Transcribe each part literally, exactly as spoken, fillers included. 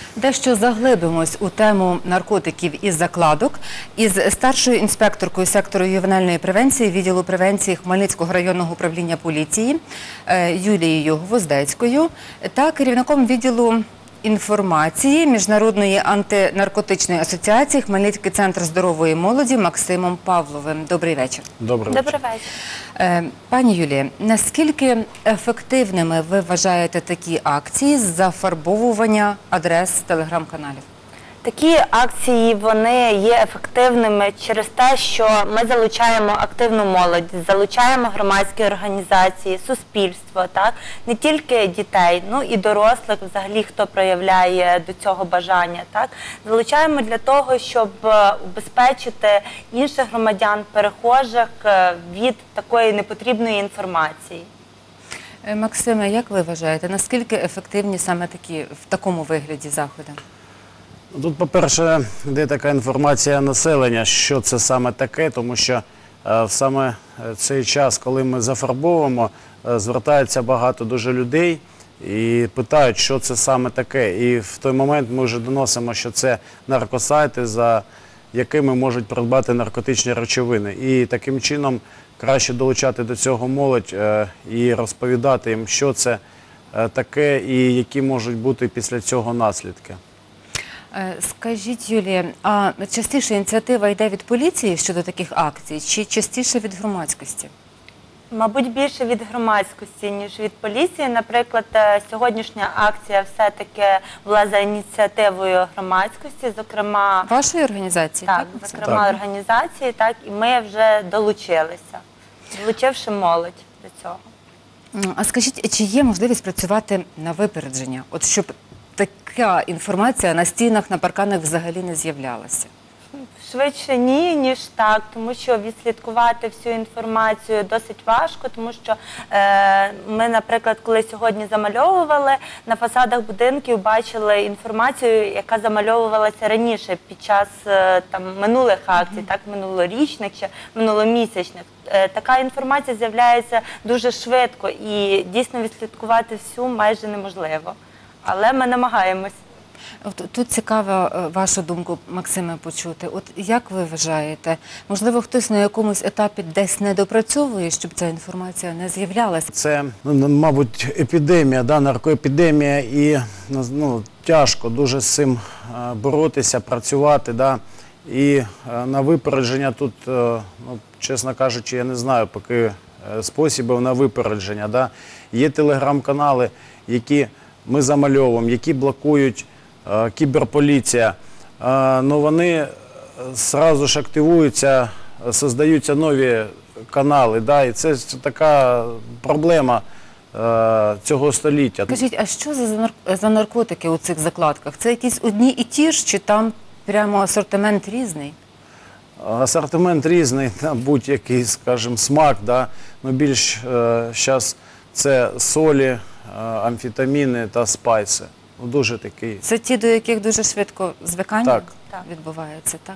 Дещо заглибимось у тему наркотиків і закладок із старшою інспекторкою сектору ювенальної превенції відділу превенції Хмельницького районного управління поліції Юлією Гвоздецькою та керівником відділу інформації Міжнародної антинаркотичної асоціації Хмельницький центр здорової молоді Максимом Павловим. Добрий вечір. Добрий вечір. Добрий вечір. Пані Юлія, наскільки ефективними ви вважаєте такі акції з зафарбовування адрес телеграм-каналів? Такі акції, вони є ефективними через те, що ми залучаємо активну молодь, залучаємо громадські організації, суспільство, так? Не тільки дітей, ну і дорослих, взагалі, хто проявляє до цього бажання. Так? Залучаємо для того, щоб убезпечити інших громадян, перехожих від такої непотрібної інформації. Максиме, як ви вважаєте, наскільки ефективні саме такі в такому вигляді заходи? Тут, по-перше, йде така інформація населення, що це саме таке, тому що е, саме цей час, коли ми зафарбовуємо, е, звертається багато дуже людей і питають, що це саме таке. І в той момент ми вже доносимо, що це наркосайти, за якими можуть придбати наркотичні речовини. І таким чином краще долучати до цього молодь е, і розповідати їм, що це е, таке і які можуть бути після цього наслідки. Скажіть, Юлія, а частіше ініціатива йде від поліції щодо таких акцій, чи частіше від громадськості? Мабуть, більше від громадськості, ніж від поліції. Наприклад, сьогоднішня акція все-таки була за ініціативою громадськості, зокрема... Вашої організації? Так, так? зокрема так. організації, так, і ми вже долучилися, долучивши молодь до цього. А скажіть, чи є можливість працювати на випередження, от щоб така інформація на стінах, на парканах взагалі не з'являлася? Швидше ні, ніж так, тому що відслідкувати всю інформацію досить важко, тому що е, ми, наприклад, коли сьогодні замальовували, на фасадах будинків бачили інформацію, яка замальовувалася раніше під час е, там, минулих акцій, mm-hmm. так, минулорічних чи минуломісячних. Е, така інформація з'являється дуже швидко і дійсно відслідкувати всю майже неможливо. Але ми намагаємось. Тут цікаво вашу думку, Максиме, почути. От як ви вважаєте, можливо, хтось на якомусь етапі десь не допрацьовує, щоб ця інформація не з'являлася? Це, ну, мабуть, епідемія, да, наркоепідемія, і ну, тяжко дуже з цим боротися, працювати. Да. І на випередження тут, ну, чесно кажучи, я не знаю поки способів на випередження. Да. Є телеграм-канали, які ми замальовуємо, які блокують е, кіберполіція, е, ну вони одразу ж активуються, создаються нові канали, да, і це така проблема е, цього століття. Скажіть, а що за, за наркотики у цих закладках? Це якісь одні і ті ж, чи там прямо асортимент різний? Асортимент різний, на будь-який, скажімо, смак, да, ну більш зараз е, це солі, амфетаміни та спайси. Дуже такий. Це ті, до яких дуже швидко звикання так. відбувається, так?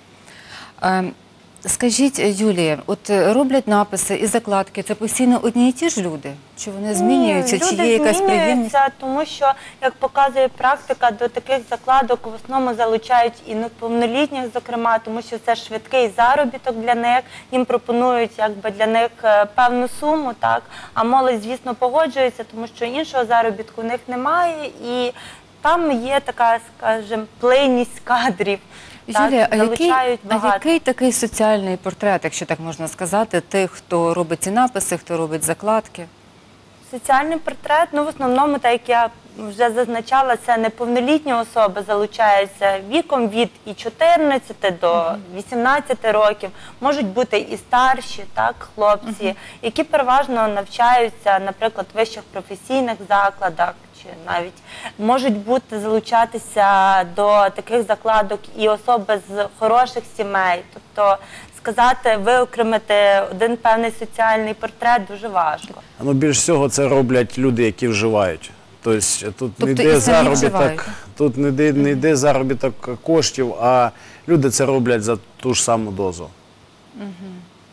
Е, скажіть, Юлія, от роблять написи і закладки, це постійно одні і ті ж люди? Чи вони змінюються, Ні, чи є якась приємність? Люди змінюються, тому що, як показує практика, до таких закладок в основному залучають і неповнолітніх, зокрема, тому що це швидкий заробіток для них, їм пропонують якби для них певну суму, так, а молодь, звісно, погоджується, тому що іншого заробітку в них немає, і там є така, скажімо, плинність кадрів. Юлія, а який, а який такий соціальний портрет, якщо так можна сказати, тих, хто робить ці написи, хто робить закладки? Соціальний портрет, ну в основному, так як я вже зазначала, це неповнолітні особи залучаються віком від і чотирнадцяти до вісімнадцяти років. Можуть бути і старші, так, хлопці, uh-huh. які переважно навчаються, наприклад, в вищих професійних закладах, чи навіть можуть бути залучатися до таких закладок і особи з хороших сімей. Тобто сказати, виокремити один певний соціальний портрет дуже важко. Ну, більш всього це роблять люди, які вживають. Тобто тут тобто не йде заробіток, тут не йде, не йде заробіток коштів, а люди це роблять за ту ж саму дозу. Угу.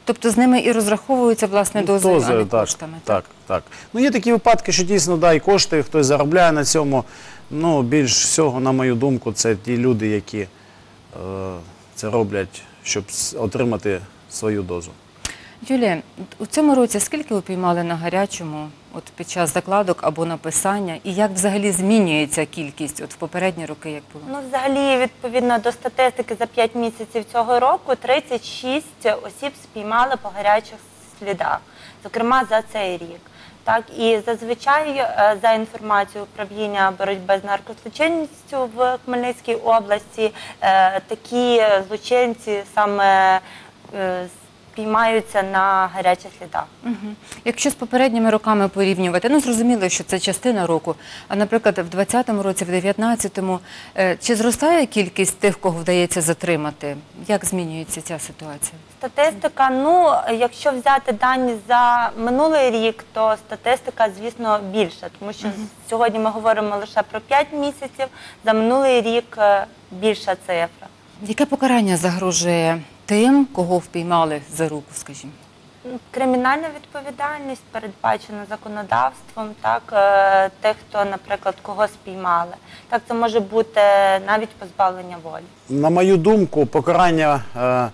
Тобто з ними і розраховуються, власне, Ну, дозою, а дозою, не так, коштами. Так, так. Ну, є такі випадки, що дійсно, да, і коштує, хтось заробляє на цьому. Ну, більш всього, на мою думку, це ті люди, які е, це роблять, щоб с- отримати свою дозу. Юлія, у цьому році скільки ви піймали на гарячому от під час закладок або написання? І як взагалі змінюється кількість от в попередні роки, як було? Ну, взагалі, відповідно до статистики, за п'ять місяців цього року тридцять шість осіб спіймали по гарячих слідах, зокрема за цей рік. Так, і зазвичай, е, за інформацією управління боротьби з наркозлочинністю в Хмельницькій області, е, такі злочинці саме е, спіймаються на гарячих слідах. Мгм. Якщо з попередніми роками порівнювати, ну зрозуміло, що це частина року, а наприклад в двадцятому році, в дев'ятнадцятому, е, чи зростає кількість тих, кого вдається затримати? Як змінюється ця ситуація? Статистика, ну, якщо взяти дані за минулий рік, то статистика, звісно, більша, тому що сьогодні ми говоримо лише про п'ять місяців, за минулий рік е, більша цифра. Яке покарання загрожує тим, кого впіймали за руку, скажімо? Кримінальна відповідальність передбачена законодавством, так, е, тих, хто, наприклад, кого спіймали. Так, це може бути навіть позбавлення волі. На мою думку, покарання е,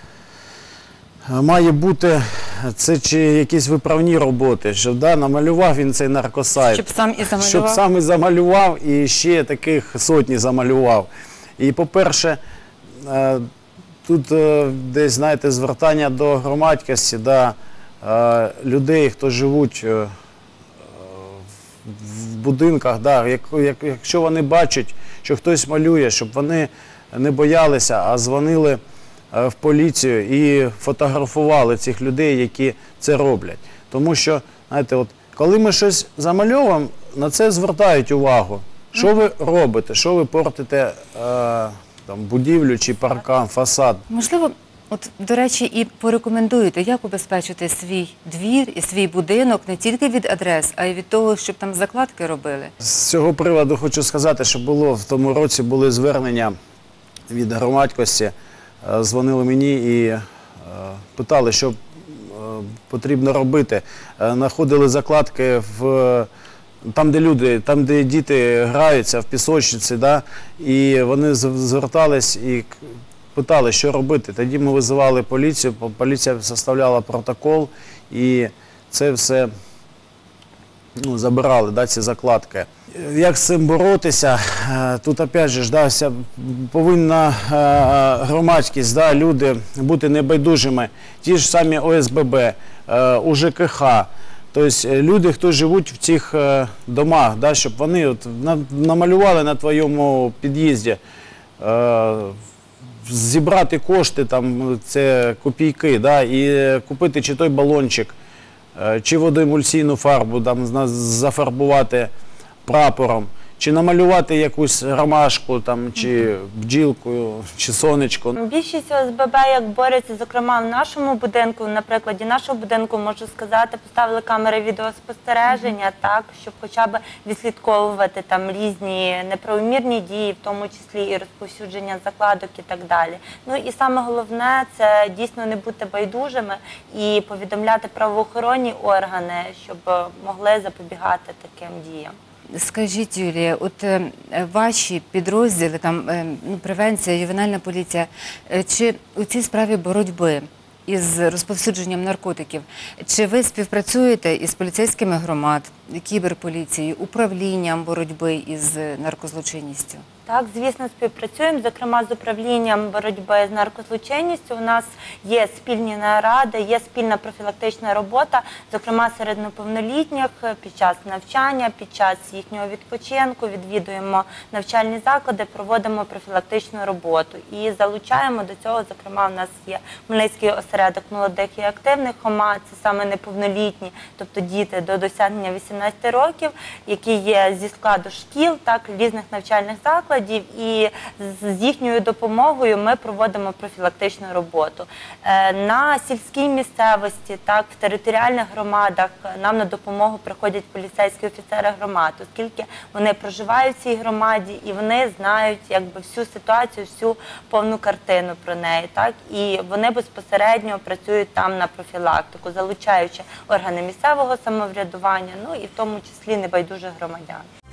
має бути, це чи якісь виправні роботи, щоб да, намалював він цей наркосайт. Щоб сам і замалював? Щоб сам і замалював, і ще таких сотні замалював. І, по-перше, е, тут е, десь, знаєте, звертання до громадськості, да, е, людей, хто живуть е, в будинках, да, як, як, якщо вони бачать, що хтось малює, щоб вони не боялися, а дзвонили е, в поліцію і фотографували цих людей, які це роблять. Тому що, знаєте, от, коли ми щось замальовуємо, на це звертають увагу. Що ви робите, що ви портите е, там, будівлю чи паркан, фасад. Можливо, от, до речі, і порекомендуєте, як убезпечити свій двір і свій будинок не тільки від адрес, а й від того, щоб там закладки робили. З цього приводу хочу сказати, що було в тому році були звернення від громадськості, е, дзвонили мені і е, питали, що е, потрібно робити. Е, Знаходили закладки в там, де люди, там, де діти граються в пісочниці, да, і вони з- звертались і к- питали, що робити. Тоді ми визивали поліцію, по- поліція составляла протокол, і це все ну, забирали, да, ці закладки. Як з цим боротися? Е, Тут, опять же, ж, да, вся- повинна е, громадськість, да, люди бути небайдужими. Ті ж самі О С Б Б, е, У Ж К Х. Тобто е, люди, хто живуть в цих е, домах, да, щоб вони от, на- намалювали на твоєму під'їзді, е, зібрати кошти, там, це копійки, да, і купити чи той балончик, е, чи водоемульсійну фарбу там, зна- зафарбувати прапором, чи намалювати якусь ромашку, там, чи бджілку, чи сонечко. Більшість О С Б Б, як бореться, зокрема в нашому будинку, на прикладі нашого будинку, можу сказати, поставили камери відеоспостереження, так, щоб хоча б відслідковувати там різні неправомірні дії, в тому числі і розповсюдження закладок і так далі. Ну і саме головне – це дійсно не бути байдужими і повідомляти правоохоронні органи, щоб могли запобігати таким діям. Скажіть, Юлія, от е, ваші підрозділи, там е, ну, превенція, ювенальна поліція, е, чи у цій справі боротьби із розповсюдженням наркотиків, чи ви співпрацюєте із поліцейськими громад, кіберполіцією, управлінням боротьби із наркозлочинністю? Так, звісно, співпрацюємо, зокрема з управлінням боротьби з наркозлочинністю. У нас є спільні наради, є спільна профілактична робота, зокрема серед неповнолітніх під час навчання, під час їхнього відпочинку, відвідуємо навчальні заклади, проводимо профілактичну роботу і залучаємо до цього, зокрема, у нас є Хмельницький осередок молодих і активних ОМА, це саме неповнолітні, тобто діти до досягнення вісімнадцяти років, які є зі складу шкіл, так, різних навчальних закладів, закладів, і з з їхньою допомогою ми проводимо профілактичну роботу. Е, На сільській місцевості, так, в територіальних громадах нам на допомогу приходять поліцейські офіцери громад, оскільки вони проживають в цій громаді і вони знають якби всю ситуацію, всю повну картину про неї. Так, і вони безпосередньо працюють там на профілактику, залучаючи органи місцевого самоврядування, ну і в тому числі небайдужих громадян.